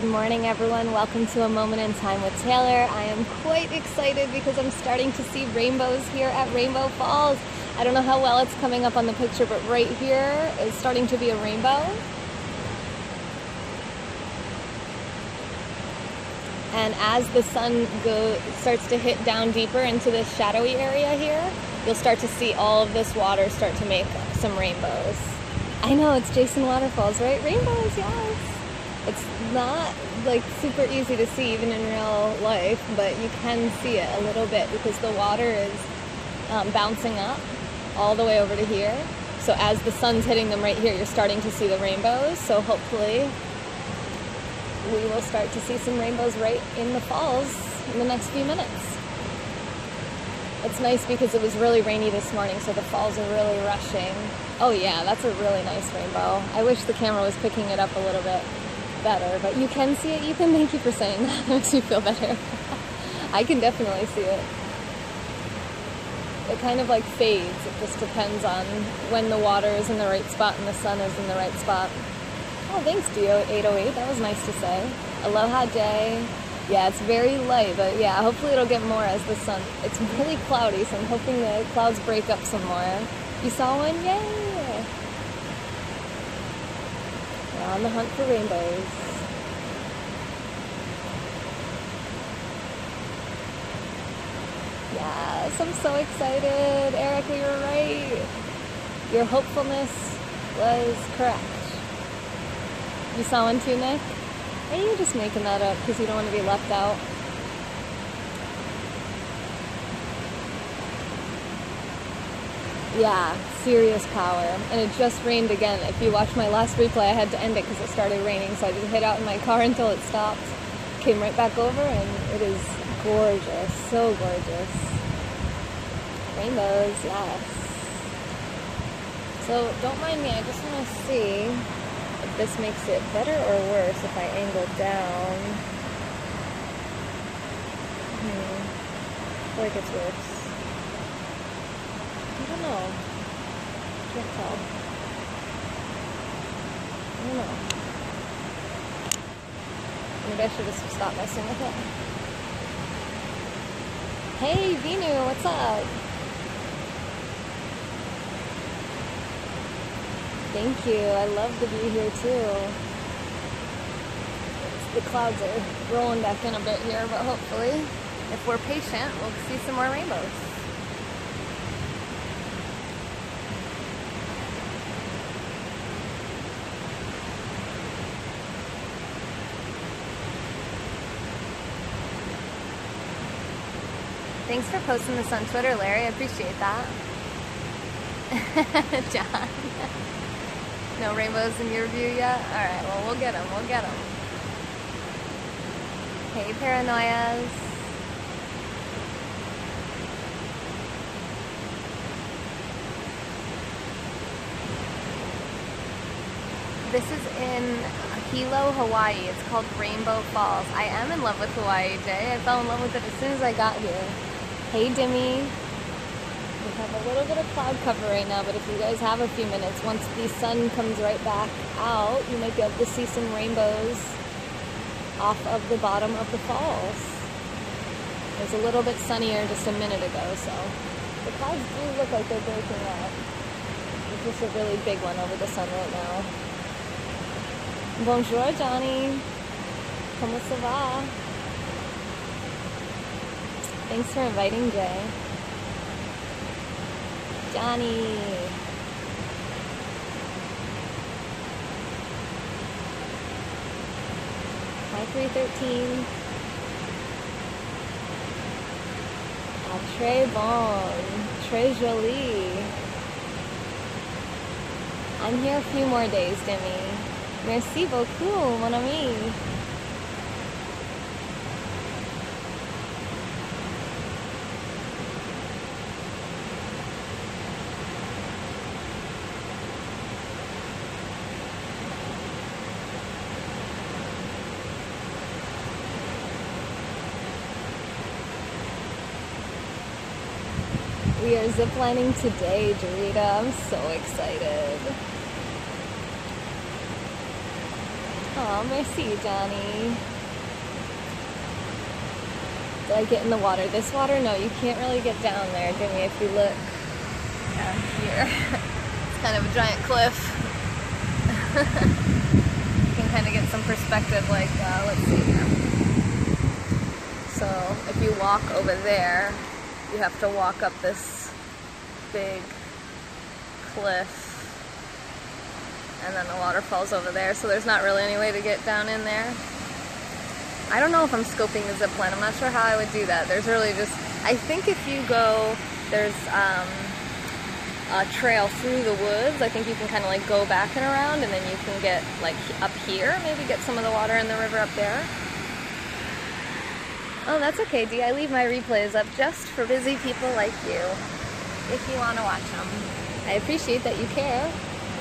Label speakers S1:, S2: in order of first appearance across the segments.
S1: morning, everyone. Welcome to A Moment in Time with Taylor. I am quite excited because I'm starting to see rainbows here at Rainbow Falls. I don't know how well it's coming up on the picture, but right here is starting to be a rainbow. And as the sun starts to hit down deeper into this shadowy area here, you'll start to see all of this water start to make some rainbows. I know, it's Jason Waterfalls, right? Rainbows, yes. It's not like super easy to see even in real life, but you can see it a little bit because the water is bouncing up all the way over to here. So as the sun's hitting them right here, you're starting to see the rainbows. So hopefully we will start to see some rainbows right in the falls in the next few minutes. It's nice because it was really rainy this morning, so the falls are really rushing. Oh yeah, that's a really nice rainbow. I wish the camera was picking it up a little bit better, but you can see it. You can, thank you for saying that. It makes me feel better. I can definitely see it. It kind of like fades. It just depends on when the water is in the right spot and the sun is in the right spot. Oh, thanks, Dio808. That was nice to say. Aloha, Jay. Yeah, it's very light, but yeah, hopefully it'll get more as the sun. It's really cloudy, so I'm hoping the clouds break up some more. You saw one? Yay! We're on the hunt for rainbows. Yes, I'm so excited. Eric, we were right. Your hopefulness was correct. You saw one too, Nick? Or are you just making that up because you don't want to be left out? Yeah, serious power. And it just rained again. If you watched my last replay, I had to end it because it started raining, so I just hid out in my car until it stopped. Came right back over, and it is gorgeous. So gorgeous. Rainbows, yes. So don't mind me, I just want to see if this makes it better or worse if I angle down. I feel like it's worse. I don't know. Can't tell. I don't know. Maybe I should just stop messing with it. Hey, Vinu, what's up? Thank you. I love the view here too. The clouds are rolling back in a bit here, but hopefully, if we're patient, we'll see some more rainbows. Thanks for posting this on Twitter, Larry. I appreciate that. John. No rainbows in your view yet? Alright, well, we'll get them. We'll get them. Hey, Paranoias. This is in Hilo, Hawaii. It's called Rainbow Falls. I am in love with Hawaii, Jay. I fell in love with it as soon as I got here. Hey, Dimmy. We have a little bit of cloud cover right now, but if you guys have a few minutes, once the sun comes right back out, you might be able to see some rainbows off of the bottom of the falls. It was a little bit sunnier just a minute ago, so the clouds do look like they're breaking up. There's just a really big one over the sun right now. Bonjour, Johnny. Comment ça va? Thanks for inviting, Jay. Johnny. Hi, 313. Ah, très bon. Très joli. I'm here a few more days, Demi. Merci beaucoup, mon ami. We are ziplining today, Dorita. I'm so excited. Oh, merci, Johnny. Did I get in the water? This water? No, you can't really get down there, Jimmy, if you look down here. It's kind of a giant cliff. You can kind of get some perspective, like, let's see here. So, if you walk over there, you have to walk up this big cliff. And then the waterfall's over there, so there's not really any way to get down in there. I don't know if I'm scoping the zip line. I'm not sure how I would do that. There's really just, I think if you go, there's a trail through the woods. I think you can kind of like go back and around, and then you can get like up here, maybe get some of the water in the river up there. Oh, that's okay, Dee. I leave my replays up just for busy people like you, if you want to watch them. I appreciate that you care.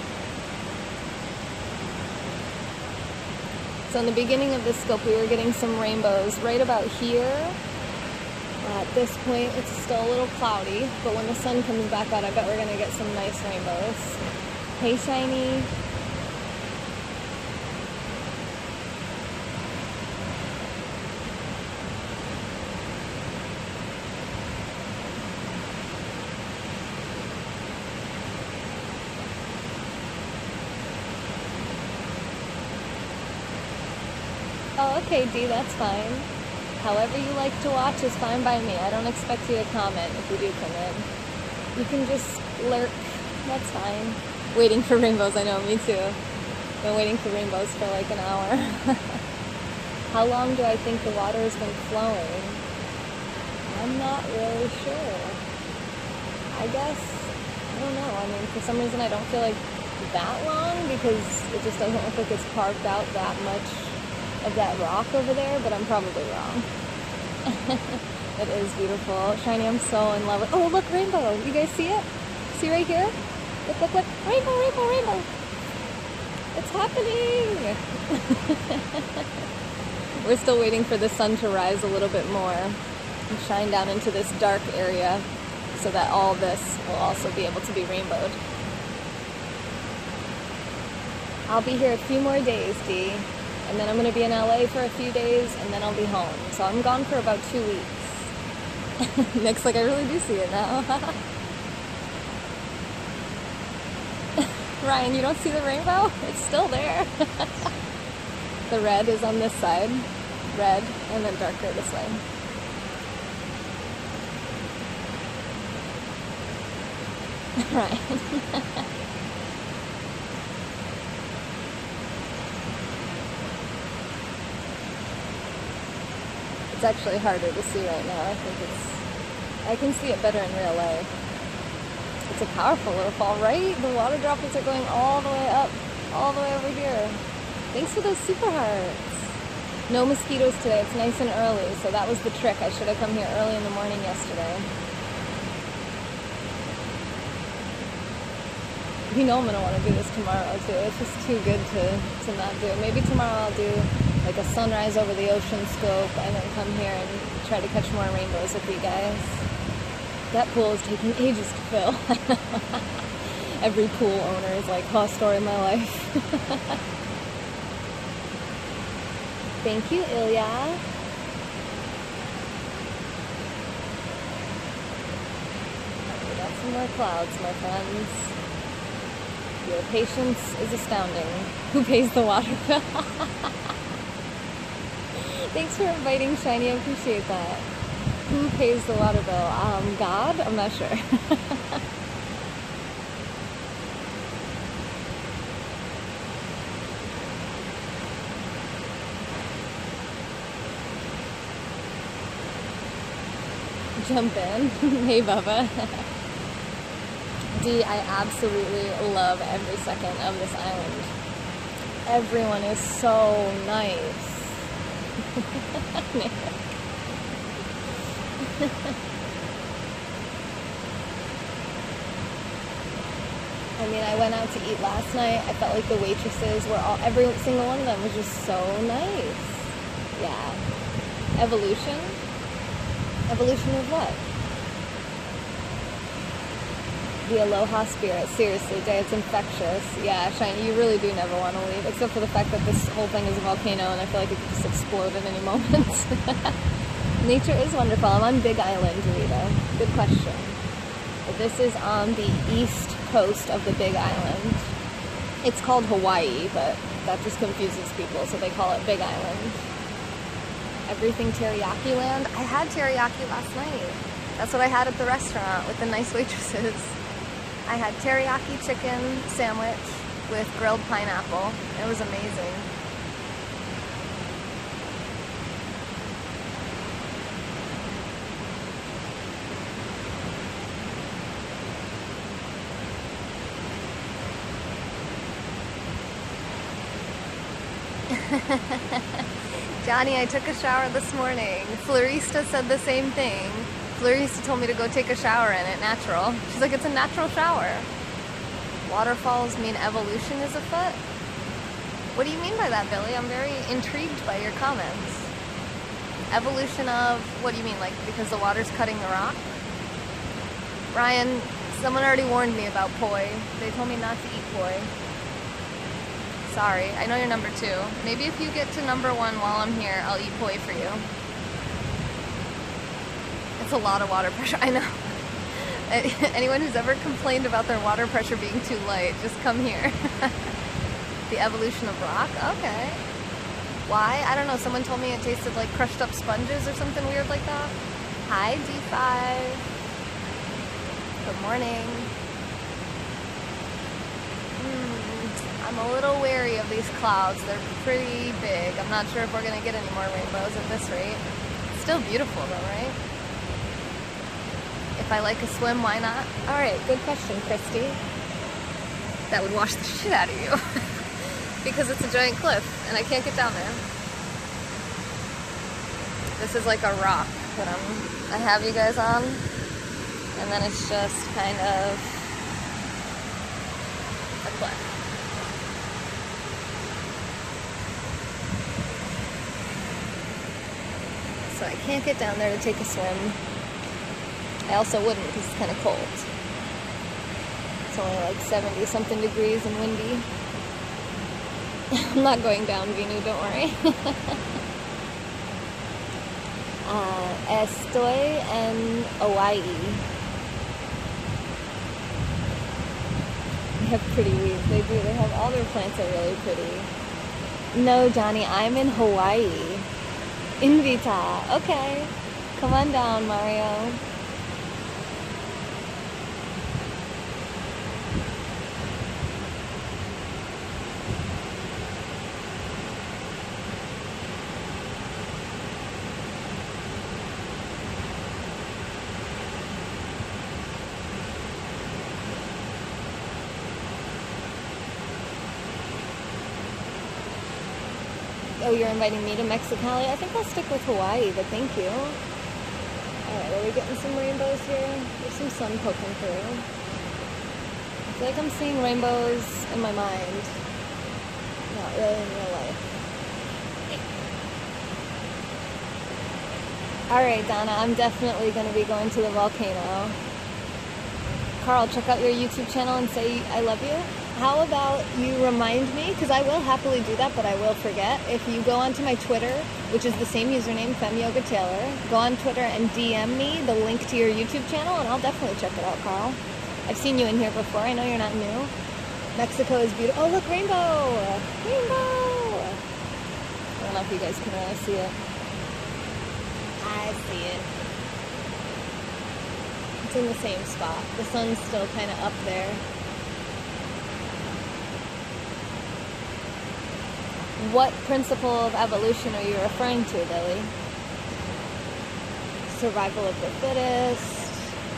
S1: So in the beginning of this scope, we were getting some rainbows right about here. At this point, it's still a little cloudy, but when the sun comes back out, I bet we're gonna get some nice rainbows. Hey, Shiny. Oh, okay, Dee, that's fine. However you like to watch is fine by me. I don't expect you to comment if you do come in. You can just lurk. That's fine. Waiting for rainbows, I know, me too. Been waiting for rainbows for like an hour. How long do I think the water has been flowing? I'm not really sure. I guess, I don't know. I mean, for some reason I don't feel like that long because it just doesn't look like it's carved out that much of that rock over there, but I'm probably wrong. It is beautiful. Shiny, I'm so in love with. Oh, look, rainbow. You guys see it? See right here? Look, look, look. Rainbow, rainbow, rainbow. It's happening. We're still waiting for the sun to rise a little bit more and shine down into this dark area so that all this will also be able to be rainbowed. I'll be here a few more days, Dee. And then I'm going to be in LA for a few days, and then I'll be home. So I'm gone for about 2 weeks. Nick's like, I really do see it now. Ryan, you don't see the rainbow? It's still there. The red is on this side. Red, and then darker this way. Ryan. It's actually harder to see right now. I can see it better in real life. It's a powerful little fall, right? The water droplets are going all the way up, all the way over here. Thanks for those super hearts. No mosquitoes today. It's nice and early, so that was the trick. I should have come here early in the morning yesterday. You know I'm gonna want to do this tomorrow too. It's just too good to not do. Maybe tomorrow I'll do like a sunrise over the ocean scope and then come here and try to catch more rainbows with you guys. That pool is taking ages to fill. Every pool owner is like, oh, story of my life. Thank you, Ilya. We got some more clouds, my friends. Your patience is astounding. Who pays the water bill? Thanks for inviting, Shiny. I appreciate that. Who pays the water bill? God? I'm not sure. Jump in. Hey, Bubba. Dee, I absolutely love every second of this island. Everyone is so nice. I mean, I went out to eat last night. I felt like the waitresses were every single one of them was just so nice. Yeah. Evolution? Evolution of what? The aloha spirit. Seriously, Jay, it's infectious. Yeah, Shiny, you really do never want to leave, except for the fact that this whole thing is a volcano and I feel like it could just explode at any moment. Nature is wonderful. I'm on Big Island, Rita. Good question. But this is on the east coast of the Big Island. It's called Hawaii, but that just confuses people, so they call it Big Island. Everything teriyaki land. I had teriyaki last night. That's what I had at the restaurant with the nice waitresses. I had teriyaki chicken sandwich with grilled pineapple. It was amazing. Johnny, I took a shower this morning. Florista said the same thing. Florista told me to go take a shower in it, natural. She's like, it's a natural shower. Waterfalls mean evolution is afoot? What do you mean by that, Billy? I'm very intrigued by your comments. Evolution of, what do you mean, like because the water's cutting the rock? Ryan, someone already warned me about poi. They told me not to eat poi. Sorry, I know you're number 2. Maybe if you get to number 1 while I'm here, I'll eat poi for you. It's a lot of water pressure, I know. Anyone who's ever complained about their water pressure being too light, just come here. The evolution of rock? Okay. Why? I don't know, someone told me it tasted like crushed up sponges or something weird like that. Hi, D5. Good morning. I'm a little wary of these clouds. They're pretty big. I'm not sure if we're gonna get any more rainbows at this rate. It's still beautiful though, right? If I like a swim, why not? All right, good question, Christy. That would wash the shit out of you. Because it's a giant cliff and I can't get down there. This is like a rock that I have you guys on. And then it's just kind of a cliff. So I can't get down there to take a swim. I also wouldn't because it's kind of cold. It's only like 70 something degrees and windy. I'm not going down, Vinu, don't worry. Estoy en Hawaii. They have pretty leaves. They do. They have all their plants are really pretty. No, Johnny, I'm in Hawaii. Invita. Okay. Come on down, Mario. Oh, you're inviting me to Mexicali? I think I'll stick with Hawaii, but thank you. Alright, are we getting some rainbows here? There's some sun poking through. I feel like I'm seeing rainbows in my mind. Not really in real life. Alright, Donna, I'm definitely going to be going to the volcano. Carl, check out your YouTube channel and say I love you. How about you remind me, because I will happily do that, but I will forget. If you go onto my Twitter, which is the same username, FemYogaTaylor, go on Twitter and DM me the link to your YouTube channel, and I'll definitely check it out, Carl. I've seen you in here before. I know you're not new. Mexico is beautiful. Oh, look, rainbow! Rainbow! I don't know if you guys can really see it. I see it. It's in the same spot. The sun's still kind of up there. What principle of evolution are you referring to, Billy? Survival of the fittest,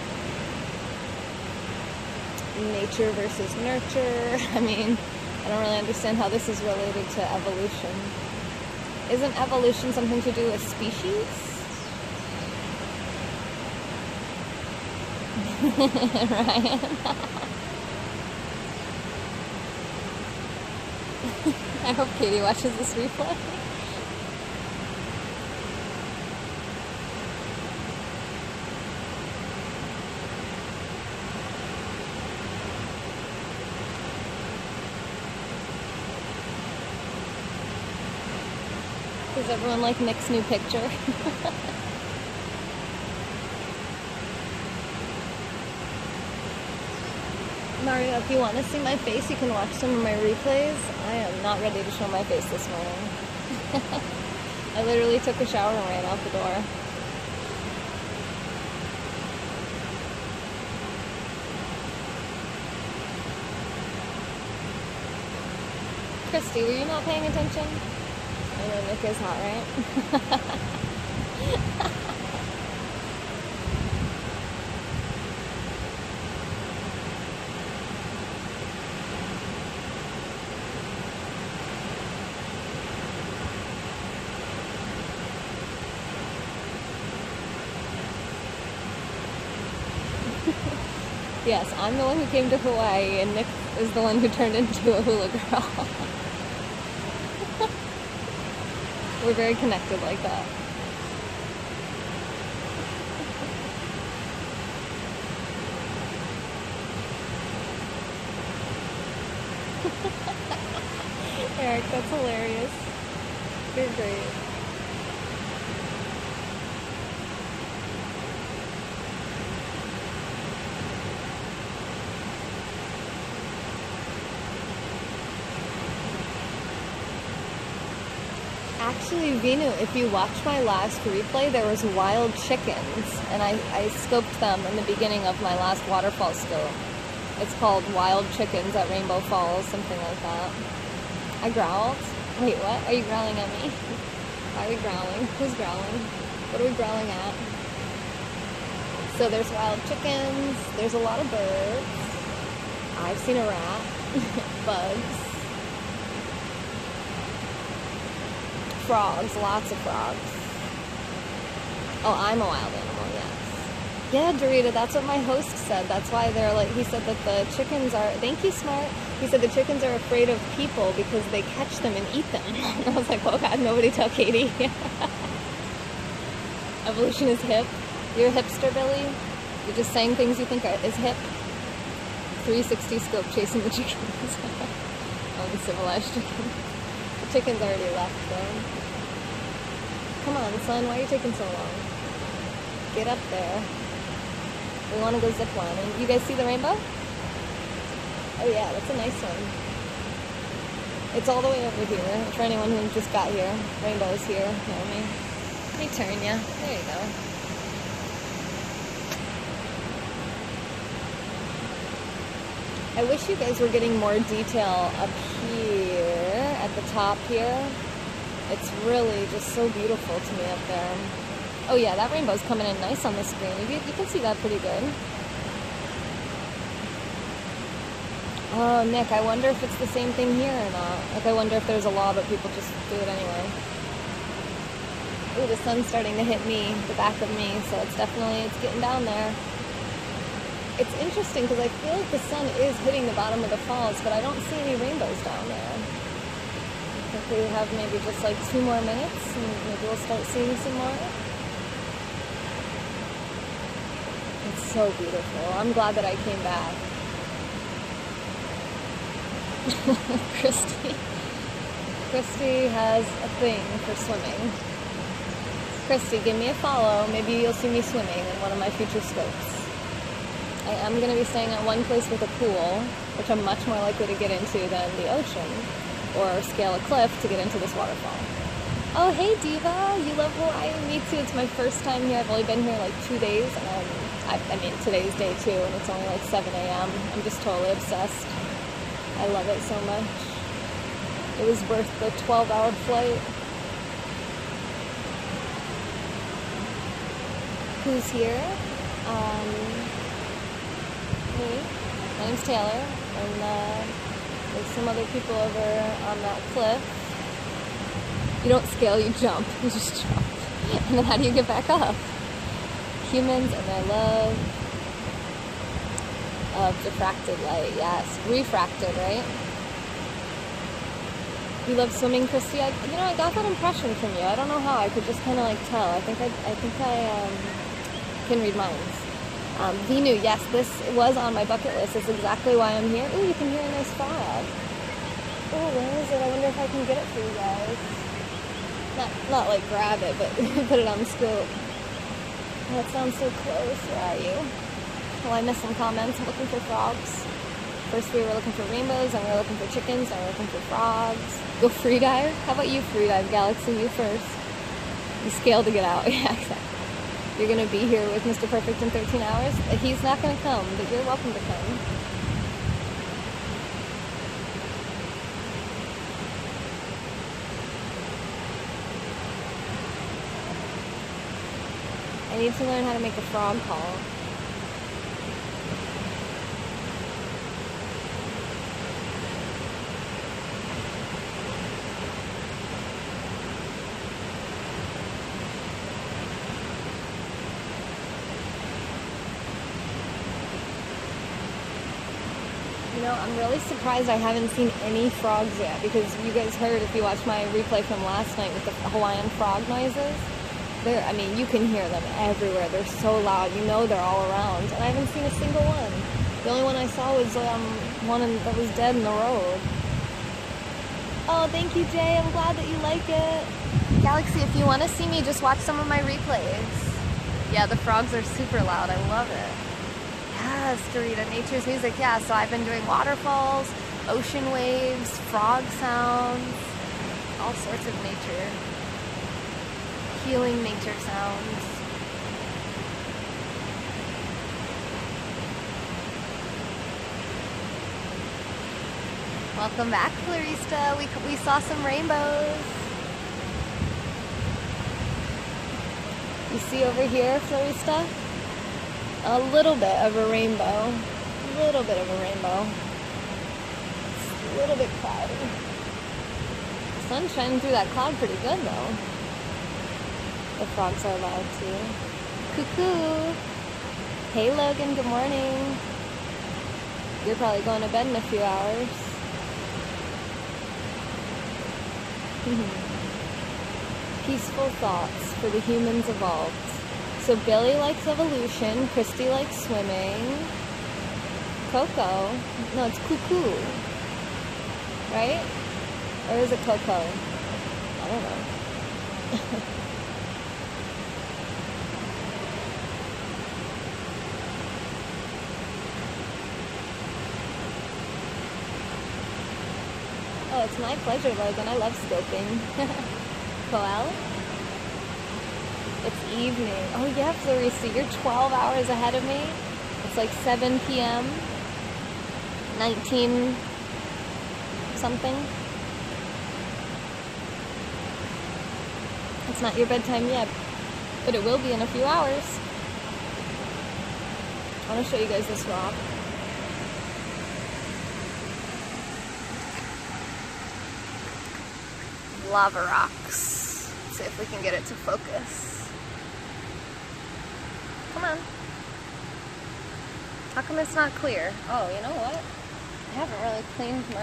S1: nature versus nurture. I mean, I don't really understand how this is related to evolution. Isn't evolution something to do with species? Ryan? I hope Katie watches this replay. Does everyone like Nick's new picture? Mario, if you want to see my face, you can watch some of my replays. I am not ready to show my face this morning. I literally took a shower and ran out the door. Christy, were you not paying attention? I know Nick is hot, right? Yes, I'm the one who came to Hawaii, and Nick is the one who turned into a hula girl. We're very connected like that. Eric, that's hilarious. You're great. Actually, Vinu, if you watch my last replay, there was wild chickens, and I scoped them in the beginning of my last waterfall scope. It's called Wild Chickens at Rainbow Falls, something like that. I growled. Wait, what? Are you growling at me? Why are we growling? Who's growling? What are we growling at? So there's wild chickens, there's a lot of birds. I've seen a rat. Bugs. Frogs, lots of frogs. Oh, I'm a wild animal, yes. Yeah, Dorita, that's what my host said. That's why they're like, he said that the chickens are, thank you, Smart. He said the chickens are afraid of people because they catch them and eat them. I was like, oh God, nobody tell Katie. Evolution is hip. You're a hipster, Billy. You're just saying things you think is hip. 360 scope chasing the chickens. Oh, the civilized chicken. The chicken's already left, though. Come on, son, why are you taking so long? Get up there. We want to go ziplining. You guys see the rainbow? Oh yeah, that's a nice one. It's all the way over here. For anyone who just got here, rainbow's here. Let me turn ya. There you go. I wish you guys were getting more detail up here at the top here. It's really just so beautiful to me up there. Oh yeah, that rainbow's coming in nice on the screen. You can see that pretty good. Oh, Nick, I wonder if it's the same thing here or not. Like, I wonder if there's a law, but people just do it anyway. Ooh, the sun's starting to hit me, the back of me, so it's getting down there. It's interesting because I feel like the sun is hitting the bottom of the falls, but I don't see any rainbows down there. I think we have maybe just like 2 more minutes, and maybe we'll start seeing some more. It's so beautiful. I'm glad that I came back. Christy has a thing for swimming. Christy, give me a follow. Maybe you'll see me swimming in one of my future scopes. I am going to be staying at one place with a pool, which I'm much more likely to get into than the ocean, or scale a cliff to get into this waterfall. Oh, hey Diva, you love Hawaii? Me too. It's my first time here. I've only been here like 2 days, and I mean today's day 2, and it's only like 7 a.m. I'm just totally obsessed. I love it so much. It was worth the 12-hour flight. Who's here? Me. My name's Taylor, and there's some other people over on that cliff. You don't scale, you jump. You just jump. And then how do you get back up? Humans and their love of diffracted light. Yes, refracted, right? You love swimming, Christy? I got that impression from you. I don't know how. I could just kind of like tell. I think I can read minds. Vinu, yes, this was on my bucket list. That's exactly why I'm here. Ooh, you can hear a nice frog. Oh, where is it? I wonder if I can get it for you guys. Not like grab it, but put it on scope. That sounds so close. Where are you? Oh, I missed some comments. I'm looking for frogs. First we were looking for rainbows, then we were looking for chickens, then we were looking for frogs. Go free dive? How about you free dive, Galaxy? You first. You scale to get out. Yeah, exactly. You're gonna be here with Mr. Perfect in 13 hours? He's not gonna come, but you're welcome to come. I need to learn how to make a frog call. You know, I'm really surprised I haven't seen any frogs yet, because you guys heard, if you watched my replay from last night with the Hawaiian frog noises, I mean, you can hear them everywhere. They're so loud. You know they're all around. And I haven't seen a single one. The only one I saw was one that was dead in the road. Oh, thank you, Jay. I'm glad that you like it. Galaxy, if you want to see me, just watch some of my replays. Yeah, the frogs are super loud. I love it. Yes, Dorita, nature's music. Yeah, so I've been doing waterfalls, ocean waves, frog sounds, all sorts of nature. Healing nature sounds. Welcome back, Clarista. We saw some rainbows. You see over here, Clarista? A little bit of a rainbow. A little bit of a rainbow. It's a little bit cloudy. The sun's shining through that cloud pretty good, though. The frogs are loud too. Cuckoo! Hey Logan, good morning. You're probably going to bed in a few hours. Peaceful thoughts for the humans evolved. So Billy likes evolution, Christy likes swimming. Coco, no, it's cuckoo. Right? Or is it Coco? I don't know. Oh, it's my pleasure, Logan. I love scoping. Coel? It's evening. Oh yeah, Florissa, you're 12 hours ahead of me. It's like 7 p.m. 19 something. It's not your bedtime yet, but it will be in a few hours. I want to show you guys this rock. Lava rocks. Let's see if we can get it to focus. Come on. How come it's not clear? Oh, you know what? I haven't really cleaned my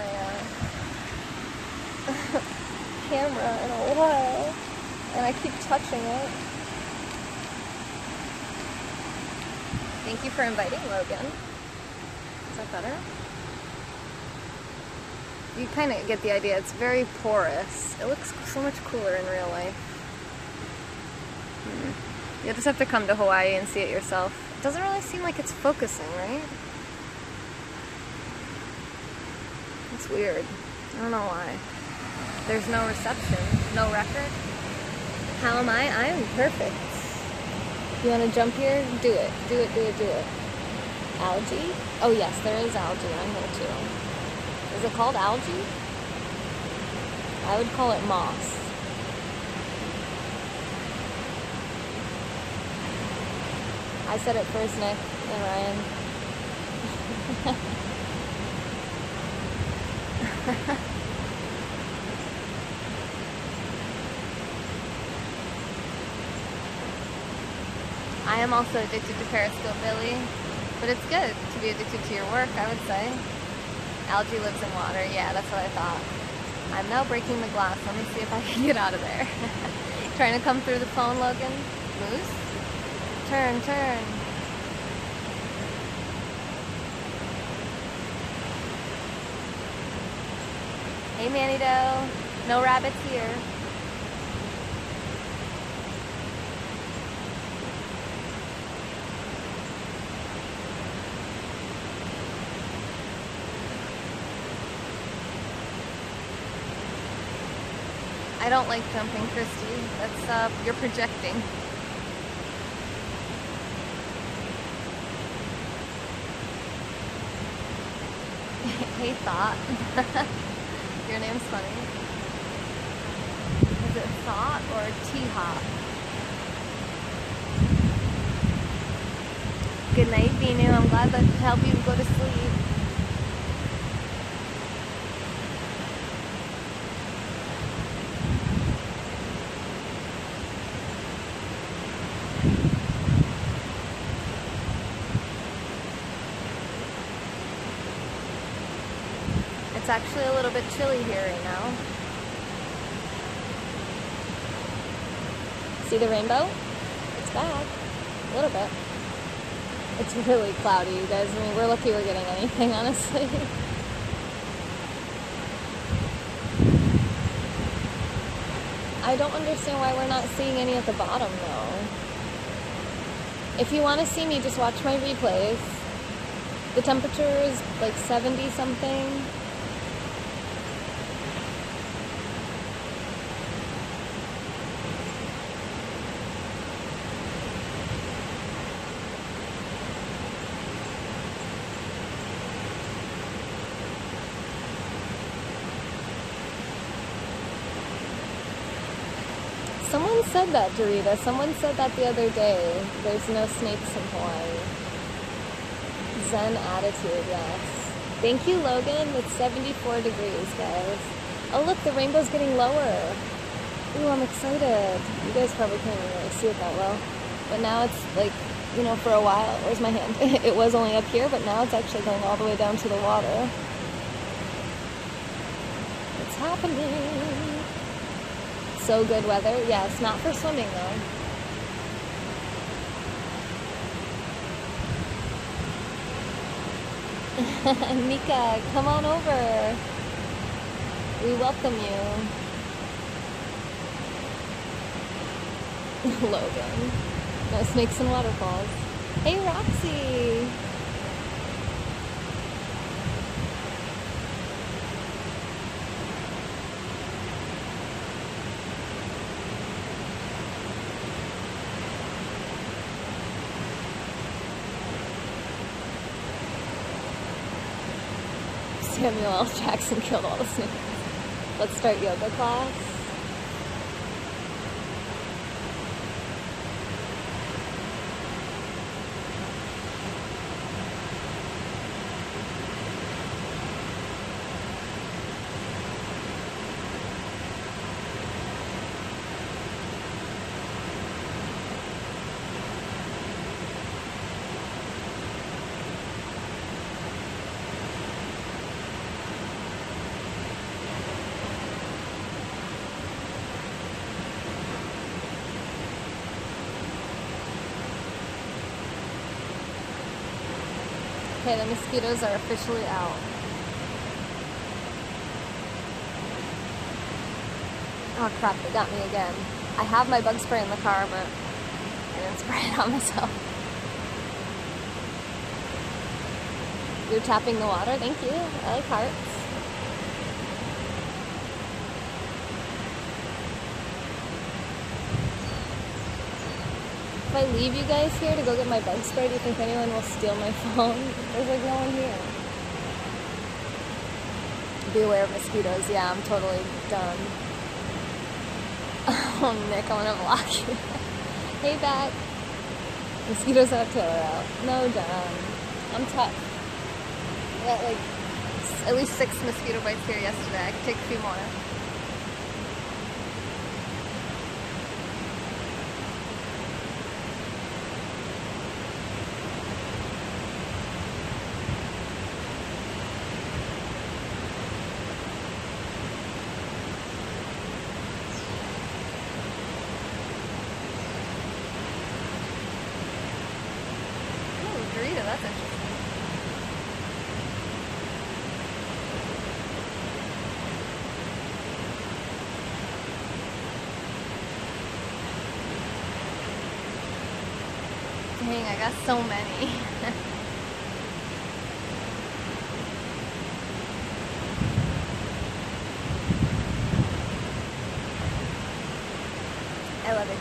S1: camera in a while, and I keep touching it. Thank you for inviting, Logan. Is that better? You kind of get the idea. It's very porous. It looks so much cooler in real life. You'll just have to come to Hawaii and see it yourself. It doesn't really seem like it's focusing, right? It's weird. I don't know why. There's no reception, no record. How am I? I am perfect. You want to jump here? Do it. Do it, do it, do it. Algae? Oh yes, there is algae on here too. Is it called algae? I would call it moss. I said it first, Nick and Ryan. I am also addicted to Periscope, Billy, but it's good to be addicted to your work, I would say. Algae lives in water. Yeah, that's what I thought. I'm now breaking the glass. Let me see if I can get out of there. Trying to come through the phone, Logan? Moose? Turn, turn. Hey, Manny Doe. No rabbits here. I don't like jumping, Christy. That's, you're projecting. Hey, Thought. Your name's funny. Is it Thought or T-Hop? Good night, Vinu. I'm glad that could help you go to sleep. It's actually a little bit chilly here right now. See the rainbow? It's back. A little bit. It's really cloudy, you guys. I mean, we're lucky we're getting anything, honestly. I don't understand why we're not seeing any at the bottom, though. If you want to see me, just watch my replays. The temperature is like 70 something. Someone said that, Dorita. Someone said that the other day. There's no snakes in Hawaii. Zen attitude, yes. Thank you, Logan. It's 74 degrees, guys. Oh, look, the rainbow's getting lower. Ooh, I'm excited. You guys probably can't even really see it that well. But now it's like, you know, for a while. Where's my hand? It was only up here, but now it's actually going all the way down to the water. It's happening. So good weather. Yes, not for swimming though. Mika, come on over. We welcome you. Logan. No snakes and waterfalls. Hey, Roxy. Samuel L. Jackson killed all the snakes. Let's start yoga class. Okay, the mosquitoes are officially out. Oh crap, they got me again. I have my bug spray in the car, but I didn't spray it on myself. You're tapping the water, thank you. I like hearts. If I leave you guys here to go get my bug spray, do you think anyone will steal my phone? There's like no one here. Beware of mosquitoes. Yeah, I'm totally done. Oh, Nick, I want to block you. Hey, back. Mosquitoes out, Taylor out. No, done. I'm tough. I got like at least 6 mosquito bites here yesterday. I could take a few more. That's interesting. Dang, I got so many.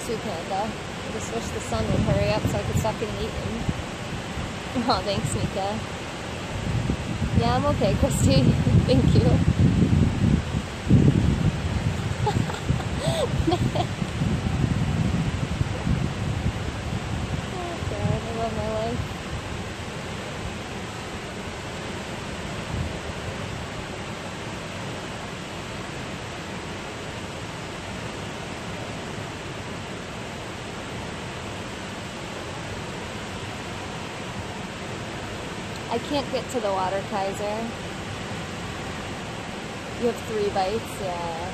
S1: soup, Nanda. I just wish the sun would hurry up so I could stop getting eaten. Oh, thanks, Mika. Yeah, I'm okay, Christy. Thank you. Oh, God, I love my life. I can't get to the water, Kaiser. You have 3 bites? Yeah.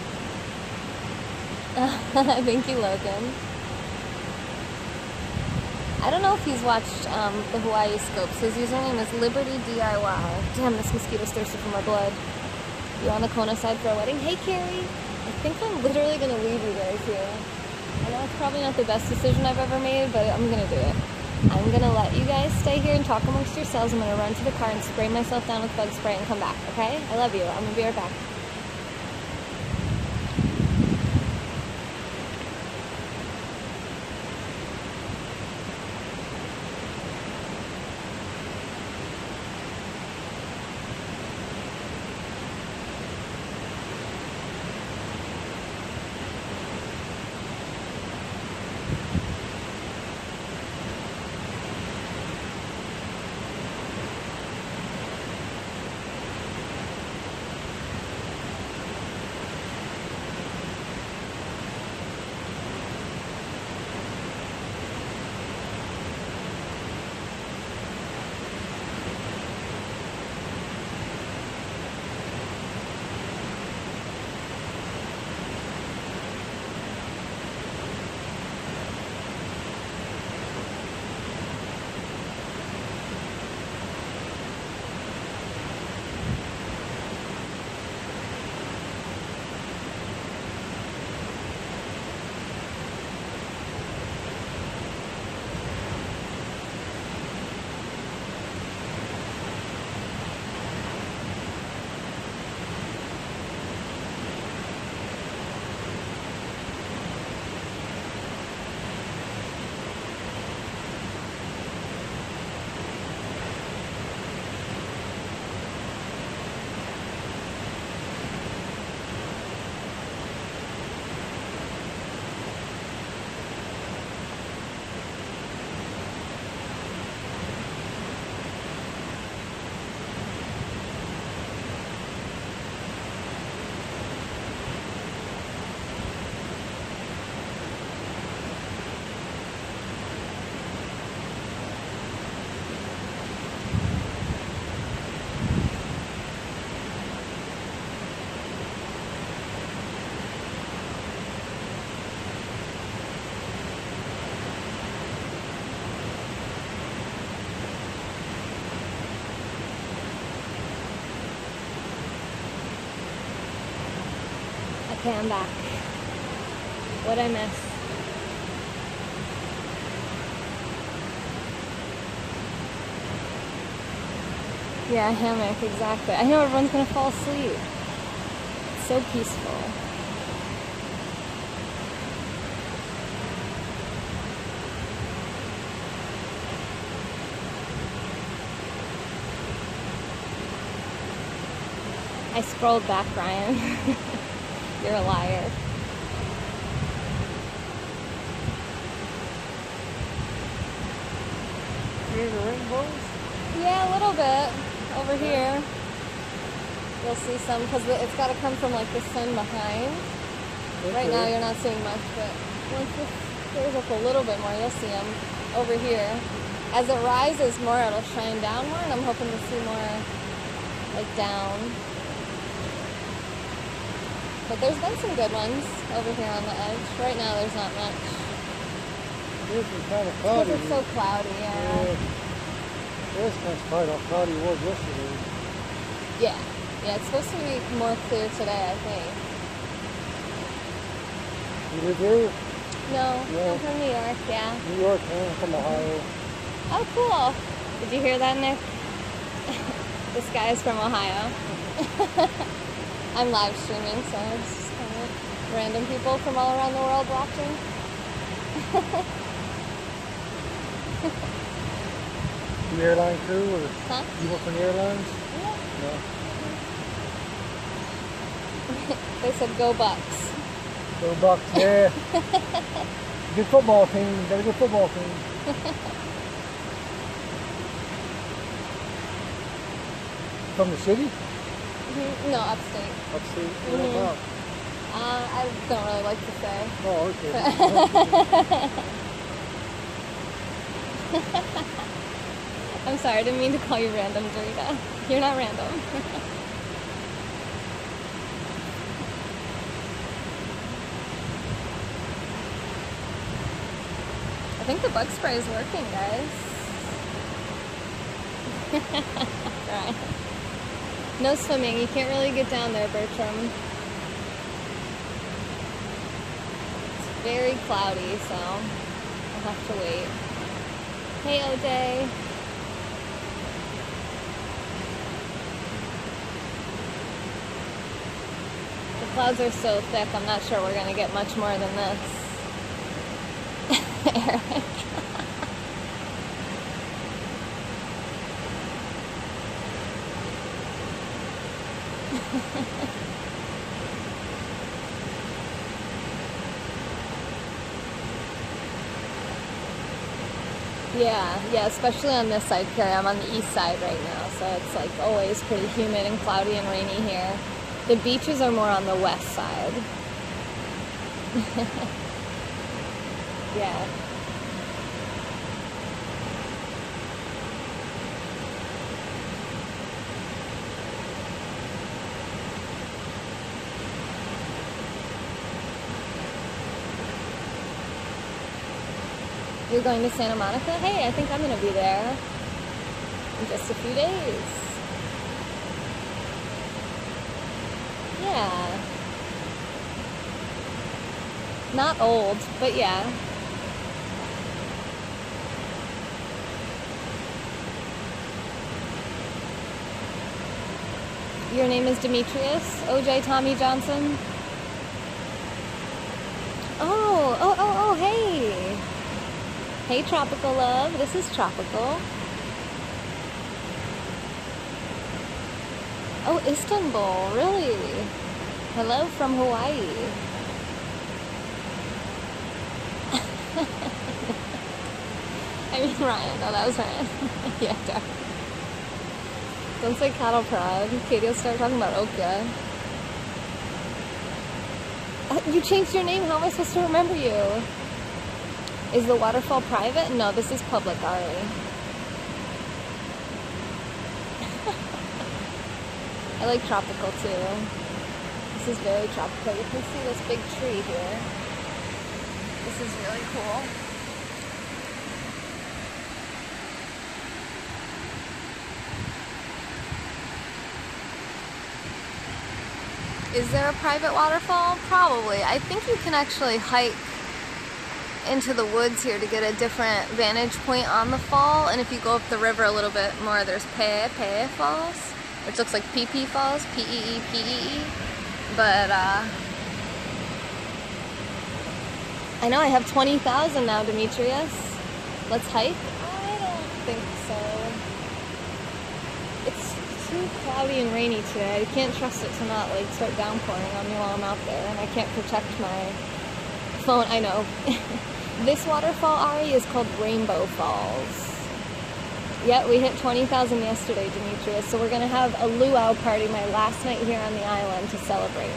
S1: Thank you, Logan. I don't know if he's watched the Hawaii Scopes. His username is Liberty DIY. Damn, this mosquito's thirsty for my blood. You're on the Kona side for a wedding? Hey, Carrie. I think I'm literally going to leave you guys here. I know it's probably not the best decision I've ever made, but I'm going to do it. I'm going to let you guys stay here and talk amongst yourselves. I'm going to run to the car and spray myself down with bug spray and come back, okay? I love you. I'm going to be right back. Okay, I'm back. What'd I miss? Yeah, hammock, exactly. I know everyone's gonna fall asleep. It's so peaceful. I scrolled back, Ryan. You're a liar.
S2: See the rainbows?
S1: Yeah, a little bit. Over here. You'll see some, because it's got to come from like the sun behind.
S2: Okay.
S1: Right now you're not seeing much, but once this goes up a little bit more, you'll see them over here. As it rises more, it'll shine down more, and I'm hoping to see more like down. But there's been some good ones over here on the edge. Right now there's not much.
S2: This is kind of cloudy.
S1: Because it's so cloudy, yeah.
S2: This is quite how cloudy it was yesterday.
S1: Yeah. Yeah, it's supposed to be more clear today, I think.
S2: You live here?
S1: No,
S2: Yeah.
S1: I'm from New York, yeah.
S2: New York, man. I'm from Ohio.
S1: Oh, cool. Did you hear that, Nick? This guy is from Ohio. I'm live streaming, so it's just kind of random people from all around the world watching.
S2: The airline crew, or
S1: Huh?
S2: you work on the airlines?
S1: Yeah.
S2: No.
S1: They said go Bucks.
S2: Go Bucks, yeah. Good football team. Got a good football team. From the city?
S1: No, upstate.
S2: Upstate. What about?
S1: I don't really like to say.
S2: Oh, okay.
S1: I'm sorry, I didn't mean to call you random, Dorita. You're not random. I think the bug spray is working, guys. Right. No swimming. You can't really get down there, Bertram. It's very cloudy, so I'll have to wait. Hey, OJ. The clouds are so thick, I'm not sure we're going to get much more than this. Eric. Yeah, especially on this side, Carrie. I'm on the east side right now, so it's like always pretty humid and cloudy and rainy here. The beaches are more on the west side. Yeah. You're going to Santa Monica? Hey, I think I'm going to be there in just a few days. Yeah. Not old, but yeah. Your name is Demetrius? OJ Tommy Johnson? Oh, hey. Hey, Tropical Love. This is Tropical. Oh, Istanbul. Really? Hello from Hawaii. I mean, Ryan. No, that was Ryan. Yeah, definitely. Don't say cattle prod. Katie will start talking about okra. You changed your name. How am I supposed to remember you? Is the waterfall private? No, this is public, Ari. I like tropical too. This is very tropical. You can see this big tree here. This is really cool. Is there a private waterfall? Probably. I think you can actually hike into the woods here to get a different vantage point on the fall, and if you go up the river a little bit more, there's Pe'e Falls, which looks like Pee Falls, P-E-E-P-E-E, but I know I have 20,000 now, Demetrius. Let's hike? I don't think so. It's too cloudy and rainy today. I can't trust it to not like start downpouring on me while I'm out there, and I can't protect my phone. I know. This waterfall, Ari, is called Rainbow Falls. Yeah, we hit 20,000 yesterday, Demetrius, so we're going to have a luau party, my last night here on the island, to celebrate.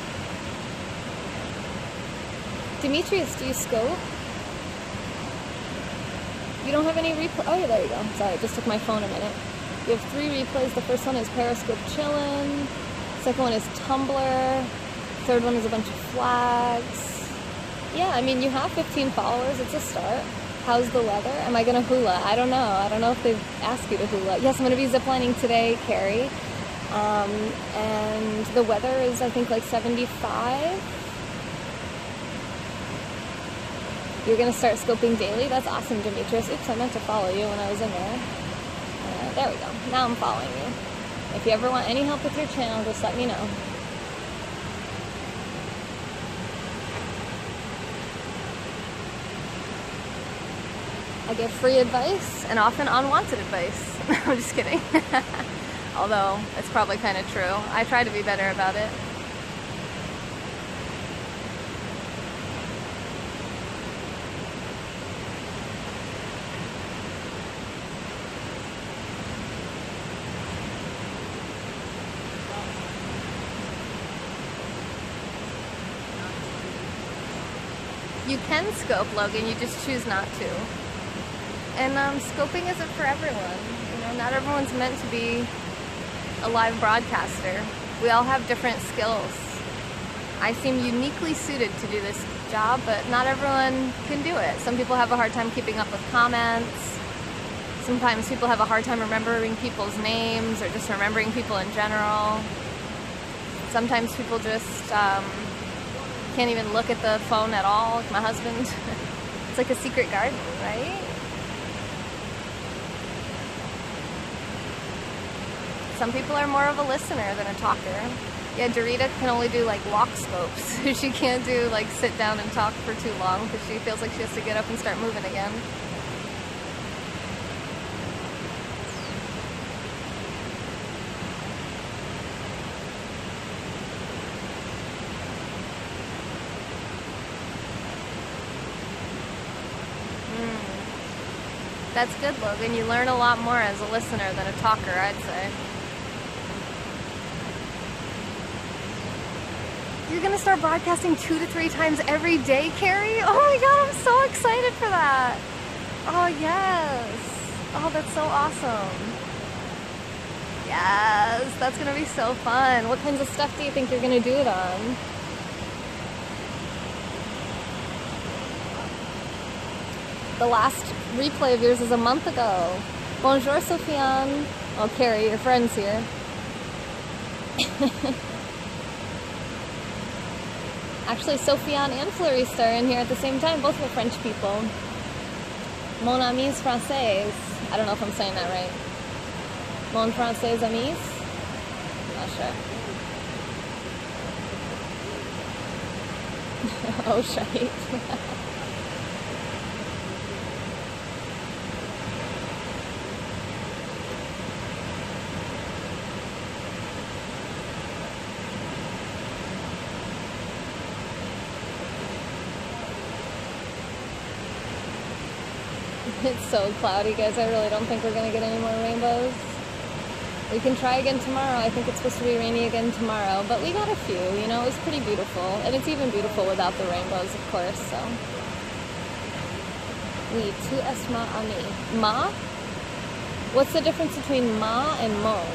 S1: Demetrius, do you scope? You don't have any replay? Oh, yeah, there you go. Sorry, it just took my phone a minute. You have 3 replays. The first one is Periscope Chillin'. Second one is Tumblr. Third one is a bunch of flags. Yeah, I mean, you have 15 followers. It's a start. How's the weather? Am I going to hula? I don't know. I don't know if they've asked you to hula. Yes, I'm going to be ziplining today, Carrie. And the weather is, I think, like 75. You're going to start scoping daily? That's awesome, Demetrius. Oops, I meant to follow you when I was in there. There we go. Now I'm following you. If you ever want any help with your channel, just let me know. I give free advice and often unwanted advice. I'm just kidding. Although it's probably kind of true. I try to be better about it. You can scope, Logan, you just choose not to. And scoping isn't for everyone. You know, not everyone's meant to be a live broadcaster. We all have different skills. I seem uniquely suited to do this job, but not everyone can do it. Some people have a hard time keeping up with comments. Sometimes people have a hard time remembering people's names or just remembering people in general. Sometimes people just can't even look at the phone at all, like my husband. It's like a secret garden, right? Some people are more of a listener than a talker. Yeah, Dorita can only do like walk scopes. She can't do like sit down and talk for too long because she feels like she has to get up and start moving again. That's good, Logan. You learn a lot more as a listener than a talker, I'd say. You're gonna start broadcasting 2 to 3 times every day, Carrie? Oh my god, I'm so excited for that. Oh, yes. Oh, that's so awesome. Yes, that's gonna be so fun. What kinds of stuff do you think you're gonna do it on? The last replay of yours is a month ago. Bonjour, Sofiane. Oh, Carrie, your friend's here. Actually, Sofiane and Florista are in here at the same time. Both are French people. Mon amis français. I don't know if I'm saying that right. Mon français amis? Not sure. Oh, shite. It's so cloudy, guys. I really don't think we're gonna get any more rainbows. We can try again tomorrow. I think it's supposed to be rainy again tomorrow, but we got a few, you know. It was pretty beautiful, and it's even beautiful without the rainbows, of course, so. Oui, tu es ma amie. Ma? What's the difference between ma and mon?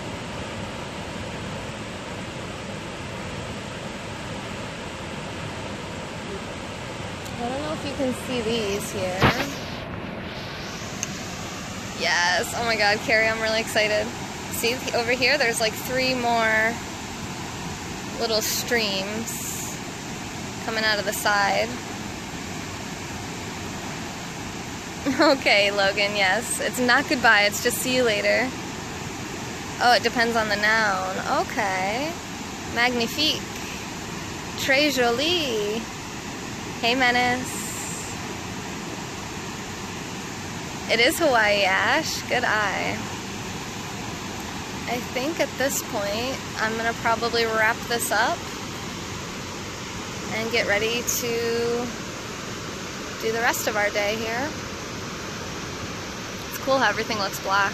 S1: I don't know if you can see these here. Yes, oh my god, Carrie, I'm really excited. See, over here, there's like 3 more little streams coming out of the side. Okay, Logan, yes. It's not goodbye, it's just see you later. Oh, it depends on the noun. Okay. Magnifique. Très jolie. Hey, Menace. It is Hawaii, Ash. Good eye. I think at this point, I'm going to probably wrap this up and get ready to do the rest of our day here. It's cool how everything looks black.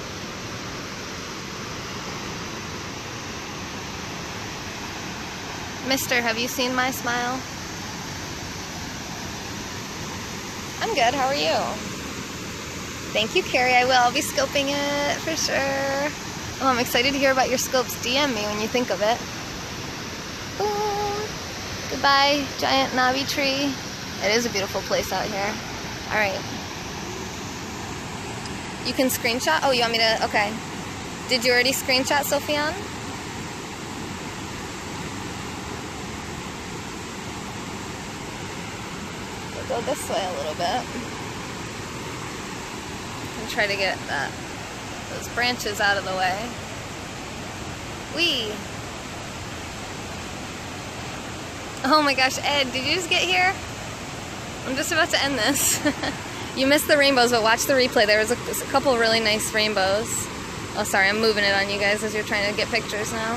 S1: Mister, have you seen my smile? I'm good, how are you? Thank you, Carrie. I will. I'll be scoping it for sure. Oh, I'm excited to hear about your scopes. DM me when you think of it. Boom. Goodbye, giant Navi tree. It is a beautiful place out here. All right. You can screenshot? Oh, you want me to? Okay. Did you already screenshot, Sofiane? We'll go this way a little bit. Try to get those branches out of the way. Whee! Oh my gosh, Ed, did you just get here? I'm just about to end this. You missed the rainbows, but watch the replay. There was a couple really nice rainbows. Oh, sorry, I'm moving it on you guys as you're trying to get pictures now.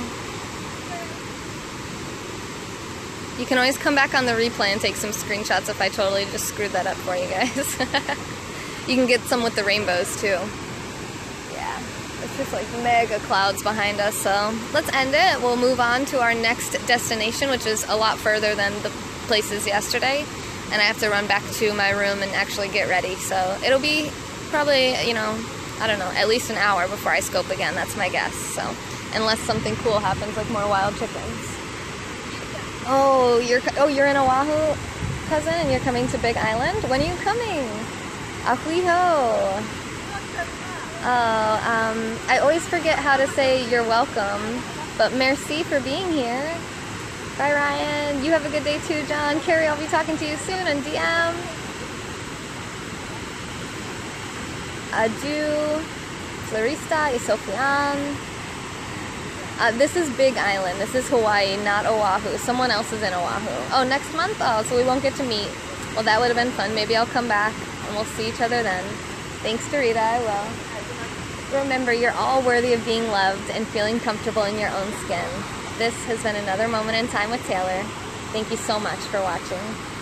S1: You can always come back on the replay and take some screenshots if I totally just screwed that up for you guys. You can get some with the rainbows too. Yeah, it's just like mega clouds behind us, so let's end it. We'll move on to our next destination, which is a lot further than the places yesterday. And I have to run back to my room and actually get ready. So it'll be probably, you know, I don't know, at least an hour before I scope again. That's my guess. So unless something cool happens, like more wild chickens. Oh, you're in Oahu, cousin, and you're coming to Big Island? When are you coming? Ahuiho. Oh, I always forget how to say you're welcome, but merci for being here. Bye, Ryan. You have a good day too, John. Carrie, I'll be talking to you soon on DM. Adieu. Florista y Sofian. This is Big Island. This is Hawaii, not Oahu. Someone else is in Oahu. Oh, next month? Oh, so we won't get to meet. Well, that would have been fun. Maybe I'll come back and we'll see each other then. Thanks, Dorita. I will. Remember, you're all worthy of being loved and feeling comfortable in your own skin. This has been another moment in time with Taylor. Thank you so much for watching.